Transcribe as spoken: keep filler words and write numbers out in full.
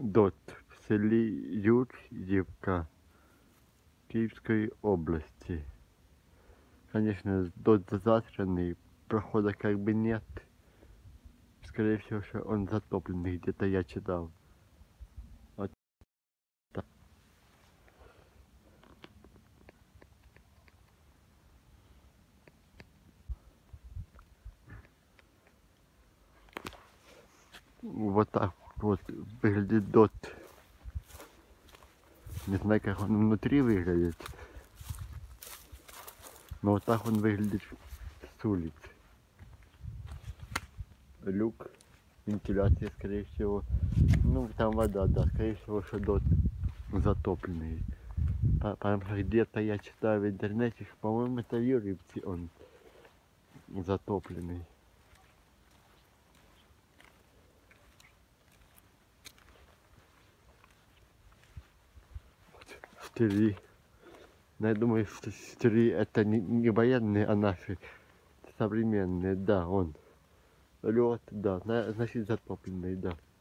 Дот в селі Юр'ївка Київської области. Конечно, дот засранный, прохода как бы нет. Скорее всего, что он затопленный, где-то я читал. Вот так. Вот так вот выглядит дот. Не знаю, как он внутри выглядит. Но вот так он выглядит с улицы. Люк, вентиляция, скорее всего. Ну, там вода, да, скорее всего, что дот затопленный. Потому что где-то я читаю в интернете, что, по-моему, это в Юрьевце он затопленный. Стери. Но я думаю, что стери это не, не военные, а наши современные. Да, он. Лед, да, значит затопленный, да.